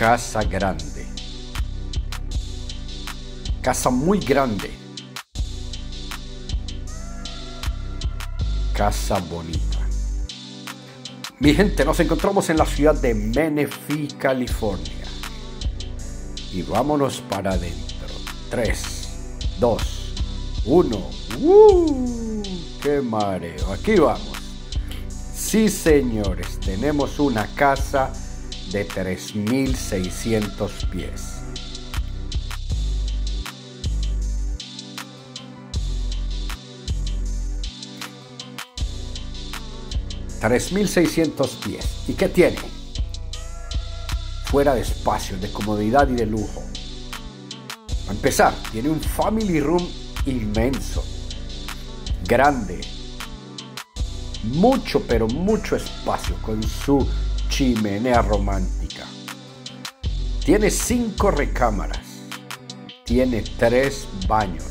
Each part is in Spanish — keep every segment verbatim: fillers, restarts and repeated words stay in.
casa grande. Casa muy grande. Casa bonita. Mi gente, nos encontramos en la ciudad de Menifee, California. Y vámonos para adentro. tres, dos, uno. ¡Uh! ¡Qué mareo! Aquí vamos. Sí, señores, tenemos una casa de tres mil seiscientos pies. tres mil seiscientos pies. ¿Y qué tiene? Fuera de espacio, de comodidad y de lujo. Para empezar, tiene un family room inmenso, grande, mucho pero mucho espacio, con su chimenea romántica. Tiene cinco recámaras, tiene tres baños.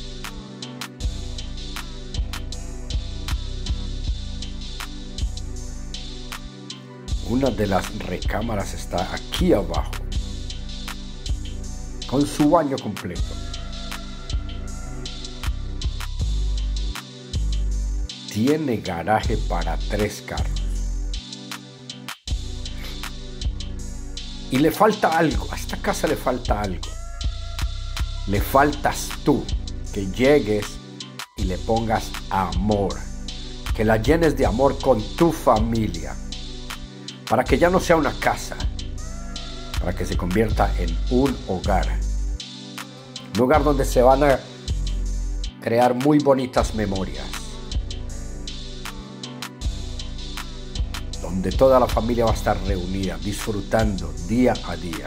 Una de las recámaras está aquí abajo, con su baño completo. Tiene garaje para tres carros. Y le falta algo, a esta casa le falta algo. Le faltas tú, que llegues y le pongas amor, que la llenes de amor con tu familia, para que ya no sea una casa, para que se convierta en un hogar. Un lugar donde se van a crear muy bonitas memorias, donde toda la familia va a estar reunida, disfrutando día a día.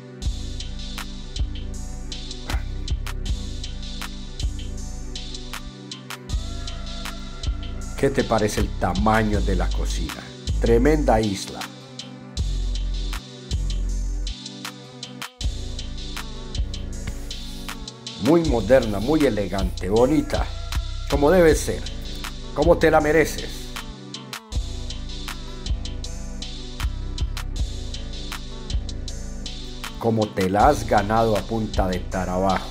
¿Qué te parece el tamaño de la cocina? Tremenda isla. Muy moderna, muy elegante, bonita, como debe ser, como te la mereces. Como te la has ganado a punta de trabajo.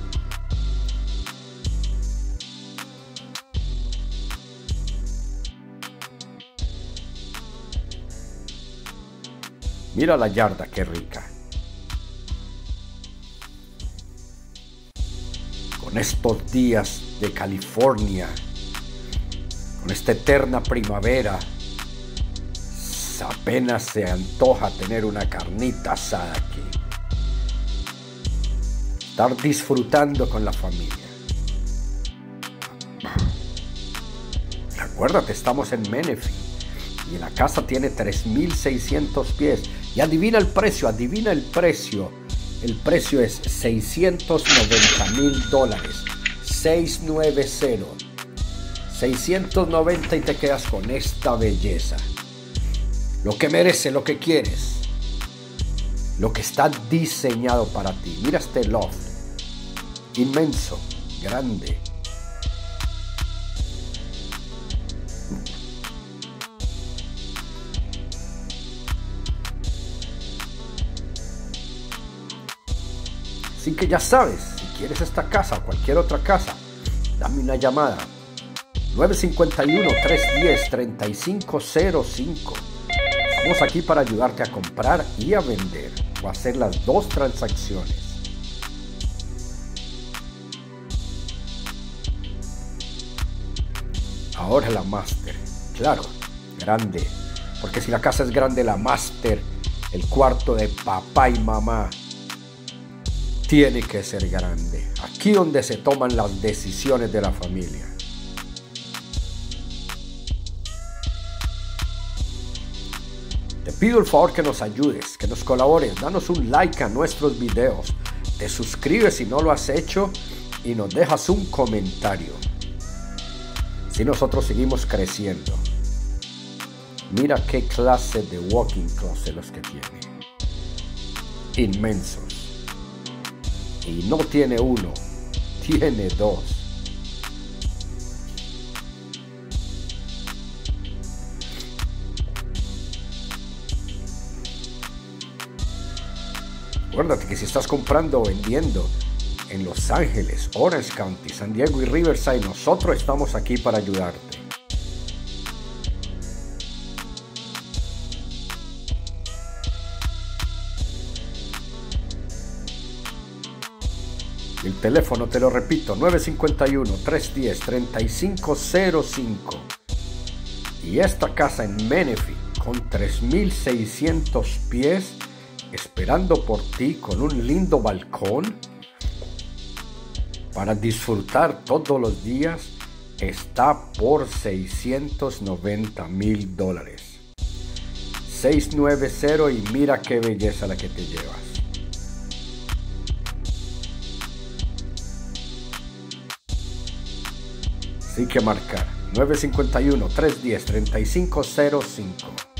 Mira la yarda, qué rica. Con estos días de California, con esta eterna primavera, apenas se antoja tener una carnita asada aquí. Estar disfrutando con la familia. Acuérdate, estamos en Menifee y la casa tiene tres mil seiscientos pies. Y adivina el precio, adivina el precio. El precio es seiscientos noventa mil dólares. seiscientos noventa. seiscientos noventa y te quedas con esta belleza. Lo que merece, lo que quieres. Lo que está diseñado para ti. Mira este loft. Inmenso, grande. Así que ya sabes, si quieres esta casa o cualquier otra casa, dame una llamada. nueve cinco uno, tres uno cero, tres cinco cero cinco. Estamos aquí para ayudarte a comprar y a vender o a hacer las dos transacciones. Ahora la máster, claro, grande, porque si la casa es grande, la máster, el cuarto de papá y mamá, tiene que ser grande. Aquí donde se toman las decisiones de la familia. Te pido el favor que nos ayudes, que nos colabores, danos un like a nuestros videos, te suscribes si no lo has hecho y nos dejas un comentario. Si nosotros seguimos creciendo. Mira qué clase de walk-in closet los que tiene. Inmensos. Y no tiene uno, tiene dos. Acuérdate que si estás comprando o vendiendo en Los Ángeles, Orange County, San Diego y Riverside, nosotros estamos aquí para ayudarte. El teléfono, te lo repito, nueve cinco uno, tres uno cero, tres cinco cero cinco. Y esta casa en Menifee con tres mil seiscientos pies, esperando por ti con un lindo balcón para disfrutar todos los días, está por seiscientos noventa mil dólares. seiscientos noventa y mira qué belleza la que te llevas. Así que marcar nueve cinco uno, tres uno cero, tres cinco cero cinco.